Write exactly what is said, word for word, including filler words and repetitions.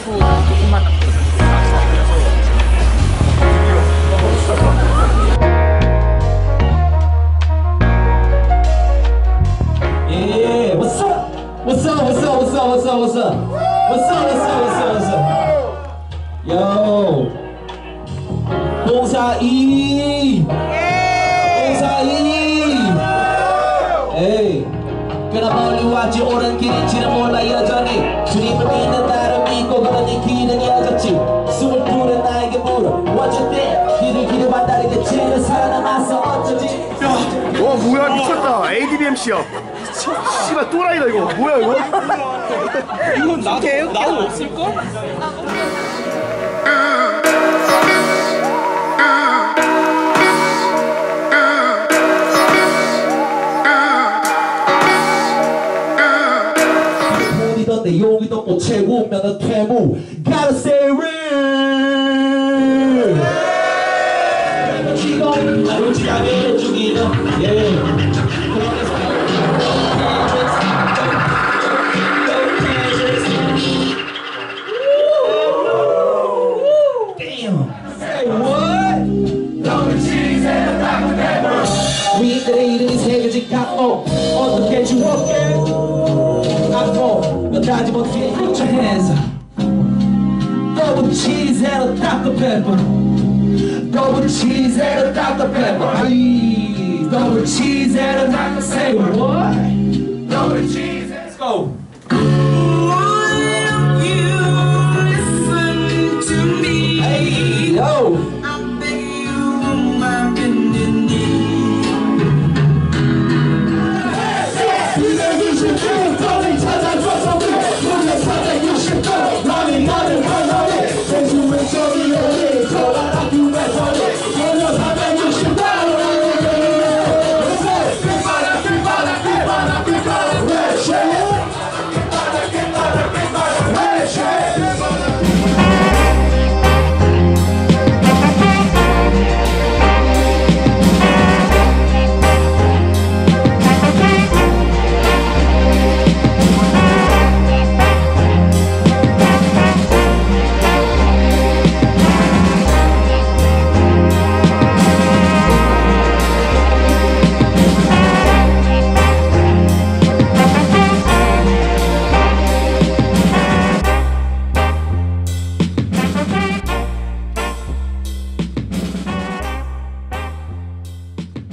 조금만 Yeah, what's up? What's up? What's up? What's up? What's up? What's up? What's up? What's up? What's up? What's up? Yo, 봉사이, 봉사이. Hey, 그나 멀리 왔지 옳은 길인지는 몰라 여전히 주님을 믿는 나를 믿고 그런 네 길은 이어졌지. 숨을 불어 나에게 물어 What's 때 길을 길을 만나리겠지 살아남아서 어쩌지. 와 뭐야 미쳤다. 에이디비엠씨야. 씨발 또라이다 이거. 뭐야 이거? 이건 나도 나도 없을걸? 내 용이 덮고 채우면은 퇴무 Gotta stay real 지금 나를 지나게 죽이는 yeah Damn Say what? 우리들의 이름이 새겨진 각오 어떻게 주었게 다지 못해 put your hands up Double cheese and a Doctor Pepper Double cheese and a Doctor Pepper Please Double cheese and a Doctor Pepper Say what? Double cheese and let's go